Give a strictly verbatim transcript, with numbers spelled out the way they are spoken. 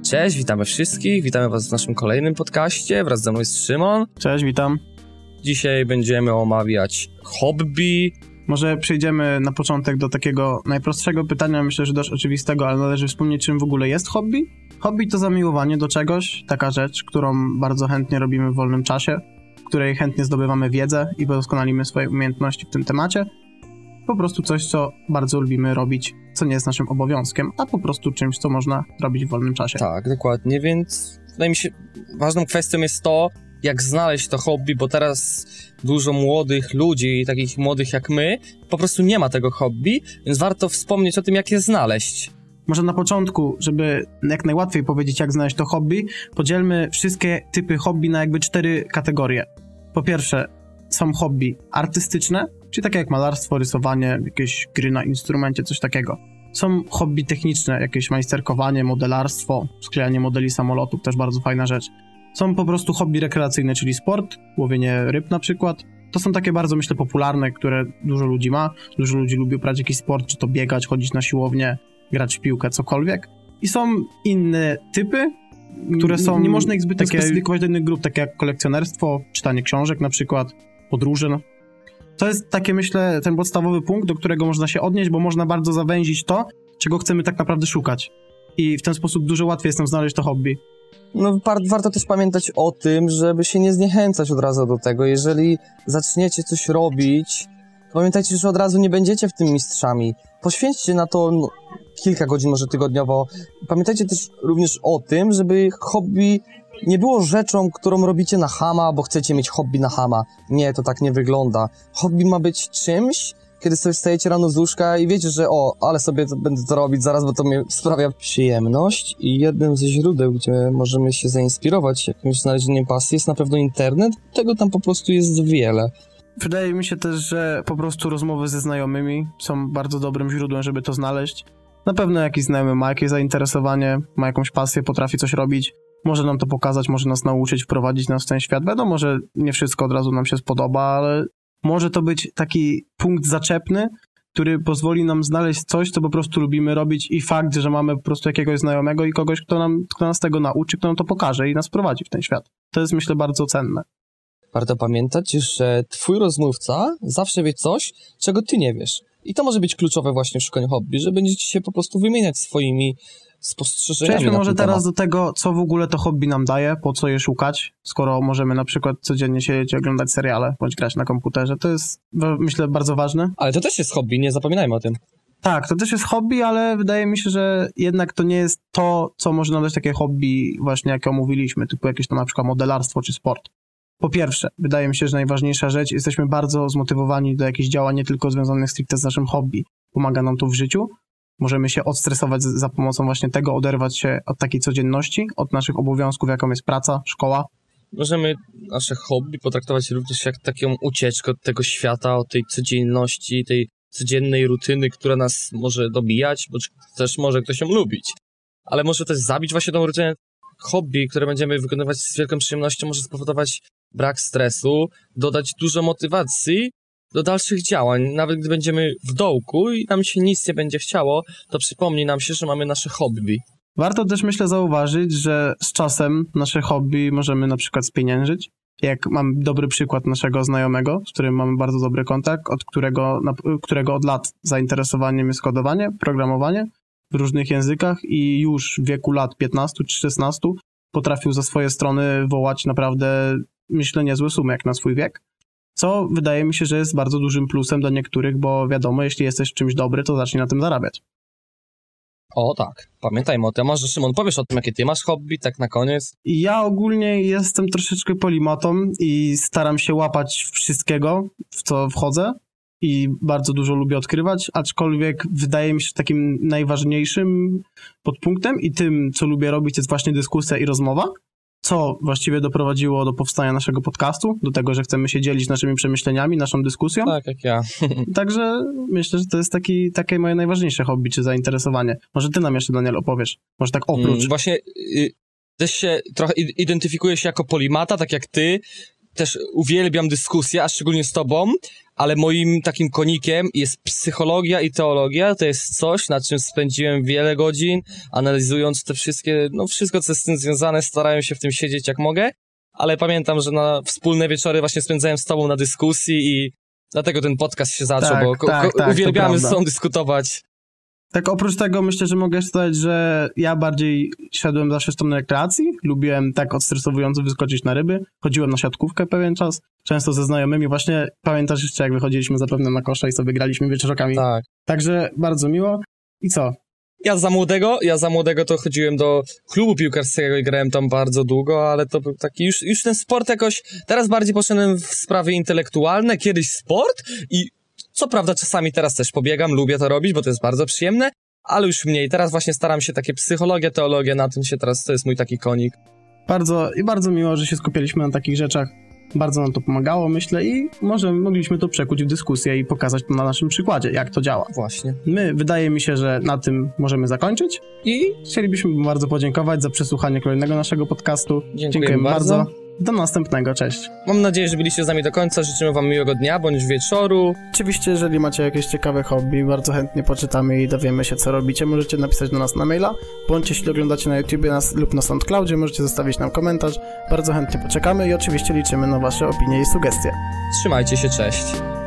Cześć, witamy wszystkich, witamy was w naszym kolejnym podcaście, wraz ze mną jest Szymon. Cześć, witam. Dzisiaj będziemy omawiać hobby. Może przejdziemy na początek do takiego najprostszego pytania, myślę, że dość oczywistego, ale należy wspomnieć, czym w ogóle jest hobby. Hobby to zamiłowanie do czegoś, taka rzecz, którą bardzo chętnie robimy w wolnym czasie, w której chętnie zdobywamy wiedzę i doskonalimy swoje umiejętności w tym temacie. Po prostu coś, co bardzo lubimy robić, co nie jest naszym obowiązkiem, a po prostu czymś, co można robić w wolnym czasie. Tak, dokładnie, więc wydaje mi się, ważną kwestią jest to, jak znaleźć to hobby, bo teraz dużo młodych ludzi, takich młodych jak my, po prostu nie ma tego hobby, więc warto wspomnieć o tym, jak je znaleźć. Może na początku, żeby jak najłatwiej powiedzieć, jak znaleźć to hobby, podzielmy wszystkie typy hobby na jakby cztery kategorie. Po pierwsze, są hobby artystyczne, czyli takie jak malarstwo, rysowanie, jakieś gry na instrumencie, coś takiego. Są hobby techniczne, jakieś majsterkowanie, modelarstwo, sklejanie modeli samolotów, też bardzo fajna rzecz. Są po prostu hobby rekreacyjne, czyli sport, łowienie ryb na przykład. To są takie bardzo, myślę, popularne, które dużo ludzi ma. Dużo ludzi lubi uprawiać jakiś sport, czy to biegać, chodzić na siłownię, grać w piłkę, cokolwiek. I są inne typy, które są... Nie można ich zbyt takie... specyfikować do innych grup, takie jak kolekcjonerstwo, czytanie książek na przykład, podróże. No. To jest takie, myślę, ten podstawowy punkt, do którego można się odnieść, bo można bardzo zawęzić to, czego chcemy tak naprawdę szukać. I w ten sposób dużo łatwiej jest nam znaleźć to hobby. No warto też pamiętać o tym, żeby się nie zniechęcać od razu do tego. Jeżeli zaczniecie coś robić, to pamiętajcie, że od razu nie będziecie w tym mistrzami. Poświęćcie na to no, kilka godzin, może tygodniowo. Pamiętajcie też również o tym, żeby hobby nie było rzeczą, którą robicie na chama, bo chcecie mieć hobby na chama. Nie, to tak nie wygląda. Hobby ma być czymś, kiedy sobie wstajecie rano z łóżka i wiecie, że o, ale sobie to będę to robić zaraz, bo to mi sprawia przyjemność. I jednym ze źródeł, gdzie możemy się zainspirować jakimś znalezieniem pasji, jest na pewno internet. Tego tam po prostu jest wiele. Wydaje mi się też, że po prostu rozmowy ze znajomymi są bardzo dobrym źródłem, żeby to znaleźć. Na pewno jakiś znajomy ma jakieś zainteresowanie, ma jakąś pasję, potrafi coś robić. Może nam to pokazać, może nas nauczyć, wprowadzić nas w ten świat. Wiadomo, że nie wszystko od razu nam się spodoba, ale może to być taki punkt zaczepny, który pozwoli nam znaleźć coś, co po prostu lubimy robić i fakt, że mamy po prostu jakiegoś znajomego i kogoś, kto, nam, kto nas tego nauczy, kto nam to pokaże i nas prowadzi w ten świat. To jest, myślę, bardzo cenne. Warto pamiętać, że twój rozmówca zawsze wie coś, czego ty nie wiesz. I to może być kluczowe właśnie w szukaniu hobby, że będziecie się po prostu wymieniać swoimi spostrzeżeniami. Przejdźmy może teraz temat. do tego, co w ogóle to hobby nam daje, po co je szukać, skoro możemy na przykład codziennie siedzieć i oglądać seriale, bądź grać na komputerze. To jest, myślę, bardzo ważne. Ale to też jest hobby, nie zapominajmy o tym. Tak, to też jest hobby, ale wydaje mi się, że jednak to nie jest to, co może nam dać takie hobby właśnie, jakie omówiliśmy, typu jakieś tam na przykład modelarstwo czy sport. Po pierwsze, wydaje mi się, że najważniejsza rzecz, jesteśmy bardzo zmotywowani do jakichś działań nie tylko związanych stricte z naszym hobby. Pomaga nam to w życiu. Możemy się odstresować za pomocą właśnie tego, oderwać się od takiej codzienności, od naszych obowiązków, jaką jest praca, szkoła. Możemy nasze hobby potraktować również jak taką ucieczkę od tego świata, od tej codzienności, tej codziennej rutyny, która nas może dobijać, bo też może ktoś ją lubić. Ale może też zabić właśnie tą rutynę. Hobby, które będziemy wykonywać z wielką przyjemnością, może spowodować brak stresu, dodać dużo motywacji do dalszych działań. Nawet gdy będziemy w dołku i nam się nic nie będzie chciało, to przypomni nam się, że mamy nasze hobby. Warto też, myślę, zauważyć, że z czasem nasze hobby możemy na przykład spieniężyć. Jak mam dobry przykład naszego znajomego, z którym mamy bardzo dobry kontakt, od którego, na, którego od lat zainteresowaniem jest kodowanie, programowanie w różnych językach i już w wieku lat piętnastu czy szesnastu potrafił za swoje strony wołać naprawdę, myślę, niezłe sumy jak na swój wiek. Co wydaje mi się, że jest bardzo dużym plusem dla niektórych, bo wiadomo, jeśli jesteś w czymś dobry, to zacznij na tym zarabiać. O tak, pamiętajmy o tym. Może Szymon, powiesz o tym, jakie ty masz hobby, tak na koniec? Ja ogólnie jestem troszeczkę polimatą i staram się łapać wszystkiego, w co wchodzę i bardzo dużo lubię odkrywać, aczkolwiek wydaje mi się, że takim najważniejszym podpunktem i tym, co lubię robić, jest właśnie dyskusja i rozmowa, co właściwie doprowadziło do powstania naszego podcastu, do tego, że chcemy się dzielić naszymi przemyśleniami, naszą dyskusją. Tak, jak ja. Także myślę, że to jest taki, takie moje najważniejsze hobby, czy zainteresowanie. Może ty nam jeszcze, Daniel, opowiesz. Może tak oprócz. Mm, właśnie y, też się trochę identyfikuję się jako polimata, tak jak ty. Też uwielbiam dyskusję, a szczególnie z tobą, ale moim takim konikiem jest psychologia i teologia. To jest coś, nad czym spędziłem wiele godzin, analizując te wszystkie, no wszystko, co jest z tym związane, starałem się w tym siedzieć jak mogę, ale pamiętam, że na wspólne wieczory właśnie spędzałem z tobą na dyskusji i dlatego ten podcast się zaczął, tak, bo ko- tak, ko- tak, uwielbiamy ze sobą dyskutować. Tak, oprócz tego myślę, że mogę jeszcze dodać, że ja bardziej szedłem zawsze w stronę rekreacji. Lubiłem tak odstresowująco wyskoczyć na ryby. Chodziłem na siatkówkę pewien czas, często ze znajomymi. Właśnie pamiętasz jeszcze, jak wychodziliśmy zapewne na kosze i sobie graliśmy wieczorkami. Tak. Także bardzo miło. I co? Ja za młodego, ja za młodego to chodziłem do klubu piłkarskiego i grałem tam bardzo długo, ale to był taki już, już ten sport jakoś, teraz bardziej poszedłem w sprawy intelektualne, kiedyś sport i co prawda czasami teraz też pobiegam, lubię to robić, bo to jest bardzo przyjemne, ale już mniej. Teraz właśnie staram się takie psychologia, teologia, na tym się teraz, to jest mój taki konik. Bardzo i bardzo miło, że się skupiliśmy na takich rzeczach. Bardzo nam to pomagało, myślę, i może mogliśmy to przekuć w dyskusję i pokazać to na naszym przykładzie, jak to działa. Właśnie. My, wydaje mi się, że na tym możemy zakończyć i chcielibyśmy bardzo podziękować za przesłuchanie kolejnego naszego podcastu. Dziękujemy, Dziękujemy bardzo. bardzo. Do następnego, cześć. Mam nadzieję, że byliście z nami do końca. Życzymy wam miłego dnia bądź wieczoru. Oczywiście, jeżeli macie jakieś ciekawe hobby, bardzo chętnie poczytamy i dowiemy się, co robicie. Możecie napisać do nas na maila, bądź jeśli oglądacie na YouTubie nas lub na SoundCloudzie, możecie zostawić nam komentarz. Bardzo chętnie poczekamy i oczywiście liczymy na wasze opinie i sugestie. Trzymajcie się, cześć.